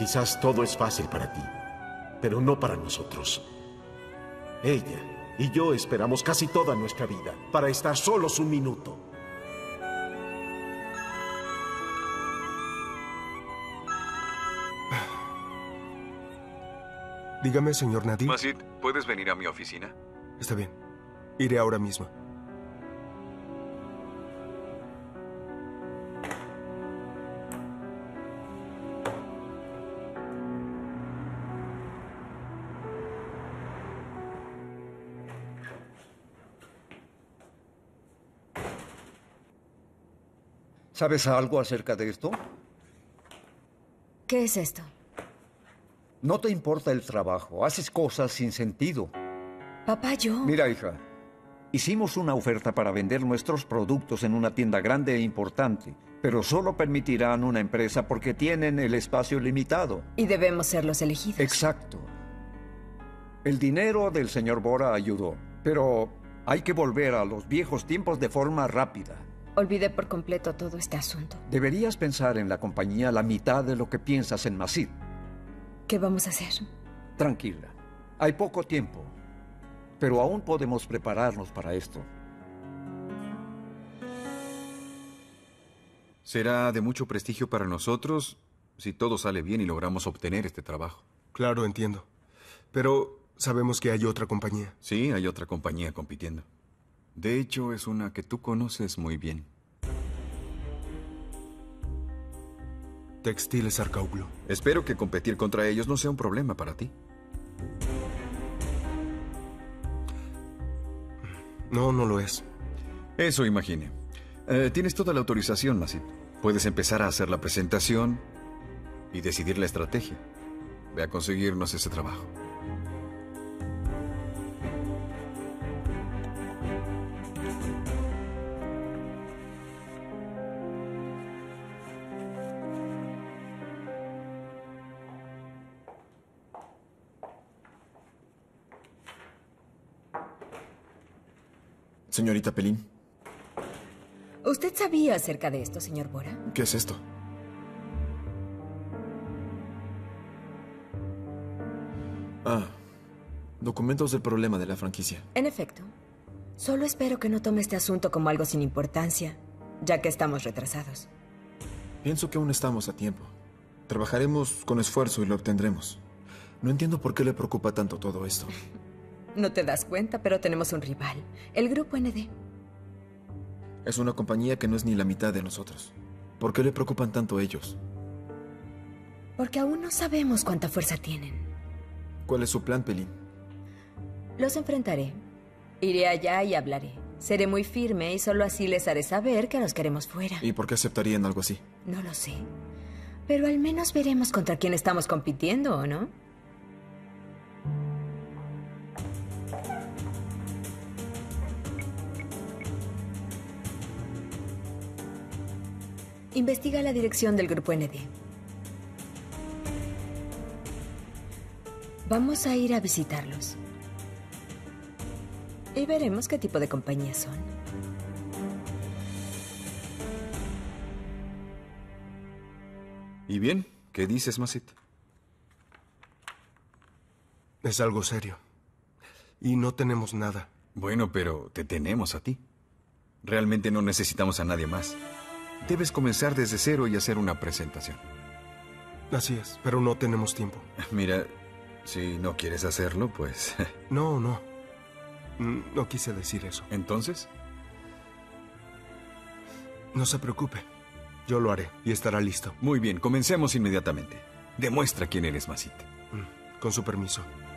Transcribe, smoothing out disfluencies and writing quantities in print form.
Quizás todo es fácil para ti, pero no para nosotros. Ella y yo esperamos casi toda nuestra vida para estar solos un minuto. Dígame, señor Nadir. Masit, ¿puedes venir a mi oficina? Está bien. Iré ahora mismo. ¿Sabes algo acerca de esto? ¿Qué es esto? No te importa el trabajo, haces cosas sin sentido. Papá, yo... Mira, hija, hicimos una oferta para vender nuestros productos en una tienda grande e importante, pero solo permitirán una empresa porque tienen el espacio limitado. Y debemos ser los elegidos. Exacto. El dinero del señor Bora ayudó, pero hay que volver a los viejos tiempos de forma rápida. Olvidé por completo todo este asunto. Deberías pensar en la compañía la mitad de lo que piensas en Masit. ¿Qué vamos a hacer? Tranquila. Hay poco tiempo, pero aún podemos prepararnos para esto. Será de mucho prestigio para nosotros si todo sale bien y logramos obtener este trabajo. Claro, entiendo. Pero sabemos que hay otra compañía. Sí, hay otra compañía compitiendo. De hecho, es una que tú conoces muy bien. Textiles Arcauglu. Espero que competir contra ellos no sea un problema para ti. No, no lo es. Eso imaginé. Tienes toda la autorización, Masit. Puedes empezar a hacer la presentación y decidir la estrategia. Ve a conseguirnos ese trabajo. Señorita Pelín. ¿Usted sabía acerca de esto, señor Bora? ¿Qué es esto? Documentos del problema de la franquicia. En efecto. Solo espero que no tome este asunto como algo sin importancia, ya que estamos retrasados. Pienso que aún estamos a tiempo. Trabajaremos con esfuerzo y lo obtendremos. No entiendo por qué le preocupa tanto todo esto. No te das cuenta, pero tenemos un rival. El Grupo ND. Es una compañía que no es ni la mitad de nosotros. ¿Por qué le preocupan tanto ellos? Porque aún no sabemos cuánta fuerza tienen. ¿Cuál es su plan, Pelín? Los enfrentaré. Iré allá y hablaré. Seré muy firme y solo así les haré saber que los queremos fuera. ¿Y por qué aceptarían algo así? No lo sé. Pero al menos veremos contra quién estamos compitiendo, ¿o no? Investiga la dirección del Grupo ND. Vamos a ir a visitarlos. Y veremos qué tipo de compañía son. ¿Y bien? ¿Qué dices, Masit? Es algo serio. Y no tenemos nada. Bueno, pero te tenemos a ti. Realmente no necesitamos a nadie más. Debes comenzar desde cero y hacer una presentación. Así es, pero no tenemos tiempo. Mira, si no quieres hacerlo, pues... No, no. No quise decir eso. ¿Entonces? No se preocupe. Yo lo haré y estará listo. Muy bien, comencemos inmediatamente. Demuestra quién eres, Masit. Con su permiso.